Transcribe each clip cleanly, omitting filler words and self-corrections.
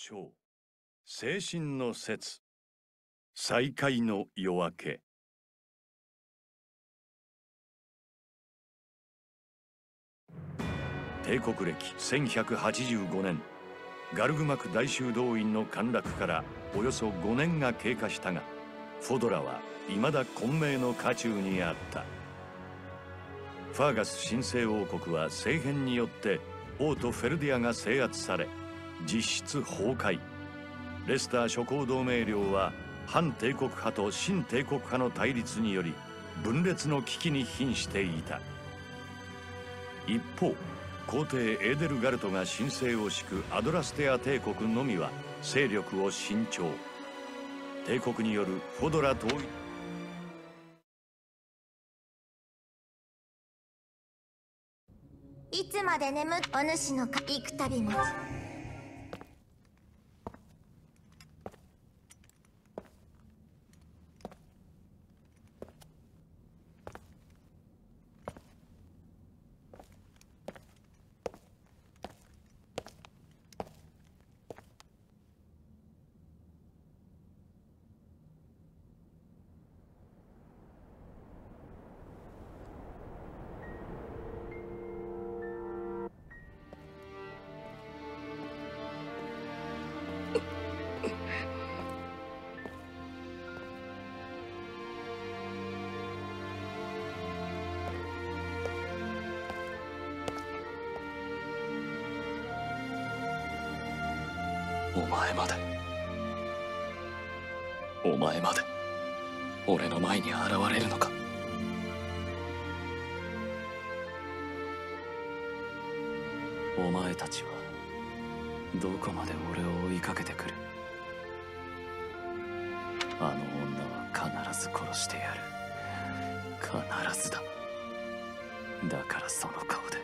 長精神の節再会の夜明け。帝国歴1185年、ガルグマク大修道院の陥落からおよそ5年が経過したが、フォドラは未だ混迷の渦中にあった。ファーガス神聖王国は政変によって王都フェルディアが制圧され、実質崩壊。レスター諸侯同盟領は反帝国派と新帝国派の対立により分裂の危機に瀕していた。一方、皇帝エーデルガルトが神聖を敷くアドラステア帝国のみは勢力を伸長。帝国によるフォドラ統一。いつまで眠っお主のか幾度も。 お前まで俺の前に現れるのか。お前たちはどこまで俺を追いかけてくる。あの女は必ず殺してやる。必ずだ。だからその顔で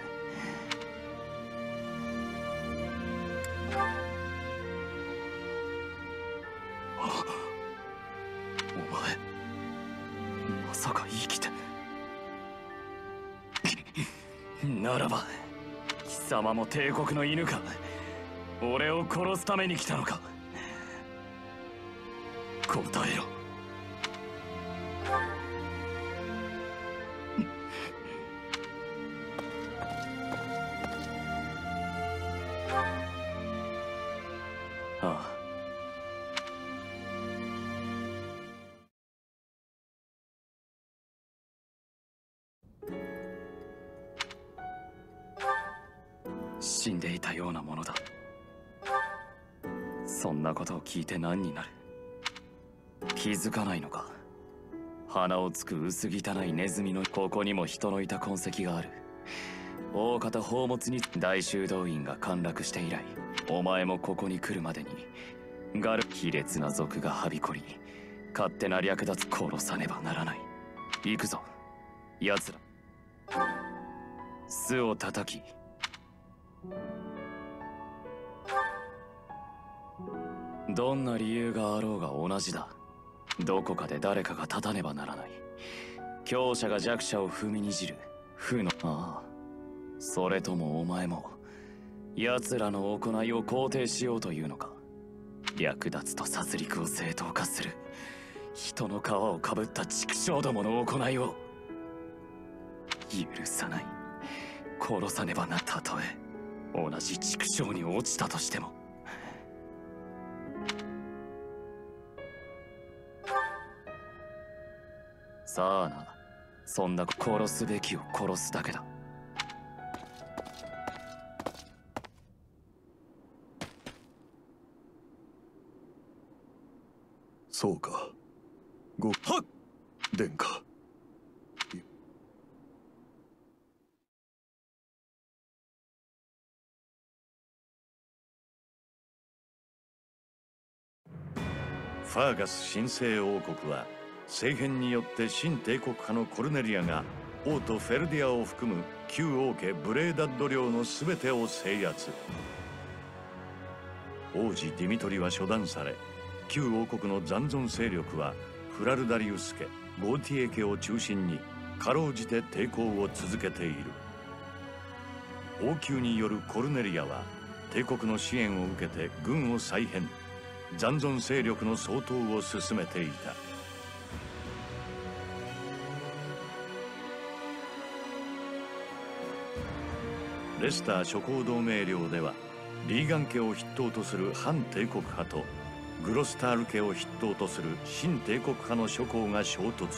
お前まさか生きてならば貴様も帝国の犬か。俺を殺すために来たのか。答えろ。ああ、死んでいたようなものだ。そんなことを聞いて何になる。気づかないのか。鼻をつく薄汚いネズミのここにも人のいた痕跡がある。大方宝物に大修道院が陥落して以来、お前もここに来るまでにガル卑劣な族がはびこり、勝手な略奪殺さねばならない。行くぞ奴ら。巣を叩きどんな理由があろうが同じだ。どこかで誰かが立たねばならない。強者が弱者を踏みにじる負の。ああ、それともお前も奴らの行いを肯定しようというのか。略奪と殺戮を正当化する人の皮をかぶった畜生どもの行いを許さない。殺さねばな。たとえ同じ畜生に落ちたとしても。さあな、そんな殺すべきを殺すだけだ。 そうか。はっ殿下。 ファーガス神聖王国は政変によって新帝国派のコルネリアが王都フェルディアを含む旧王家ブレーダッド領の全てを制圧。王子ディミトリは処断され、旧王国の残存勢力はフラルダリウス家、ゴーティエ家を中心にかろうじて抵抗を続けている。王宮によるコルネリアは帝国の支援を受けて軍を再編、残存勢力の掃討を進めていた。レスター諸侯同盟領ではリーガン家を筆頭とする反帝国派とグロスタール家を筆頭とする新帝国派の諸侯が衝突。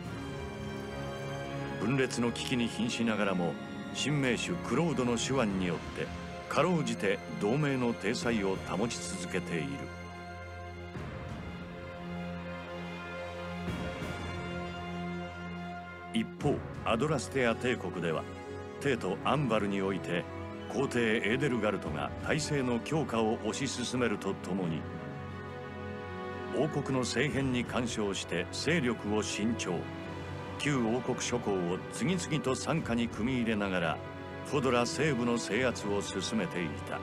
分裂の危機に瀕しながらも新名手クロードの手腕によってかろうじて同盟の体裁を保ち続けている。一方アドラステア帝国では帝都アンバルにおいて皇帝エーデルガルトが体制の強化を推し進めるとともに王国の政変に干渉して勢力を伸長、旧王国諸侯を次々と傘下に組み入れながらフォドラ西部の制圧を進めていた。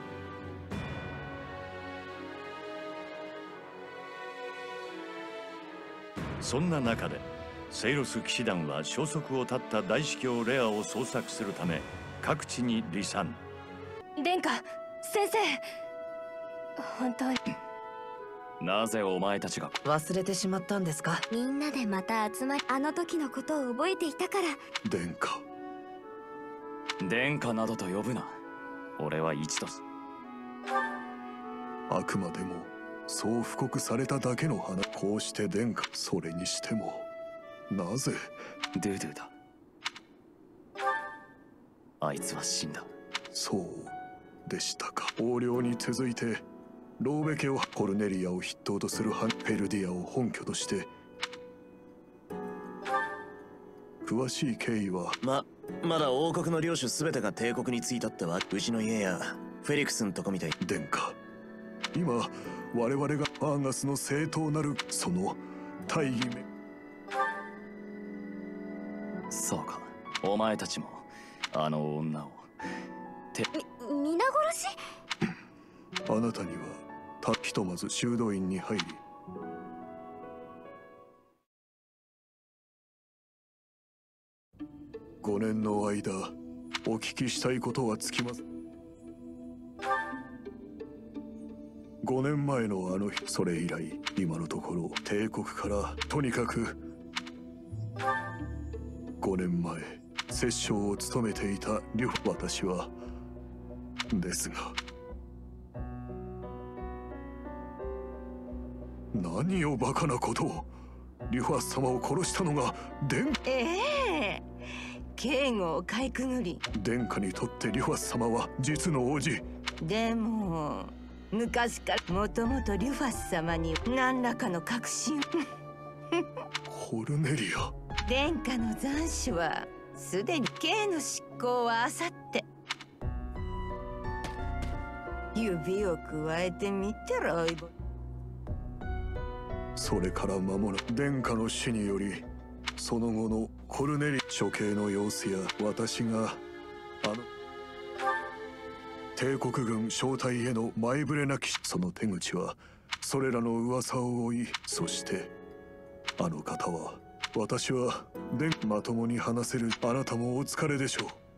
そんな中でセイロス騎士団は消息を絶った大司教レアを捜索するため各地に離散。 殿下、先生、本当になぜお前たちが忘れてしまったんですか？ みんなでまた集まり、あの時のことを覚えていたから。 殿下。 殿下などと呼ぶな。俺は一度あくまでもそう布告されただけの話。こうして殿下、それにしてもなぜドゥドゥだ。あいつは死んだ。 そうでしたか。横領に続いてローベ家をコルネリアを筆頭とするハンペルディアを本拠として詳しい経緯はまだ王国の領主全てが帝国についたってわ。うちの家やフェリクスんとこみたい。 殿下、今我々がアーガスの正当なるその大義め。 そうか、お前たちもあの女を皆殺し？ あなたにはひとまず修道院に入り5年の間お聞きしたいことはつきます。5年前のあの日、それ以来今のところ帝国からとにかく5年前摂政を務めていた私はですが、何をバカなことを。リュファス様を殺したのが警護をかいくぐり。 殿下にとってリュファス様は実の王子。 でも昔からもともとリュファス様に何らかの確信コルネリア。 殿下の斬首はすでに刑の執行はあさって指をくわえてみてろ。 それから間もなく殿下の死によりその後のコルネリ処刑の様子や私が帝国軍招待への前触れなきその手口はそれらの噂を追い、そしてあの方は私はまともに話せる。あなたもお疲れでしょう。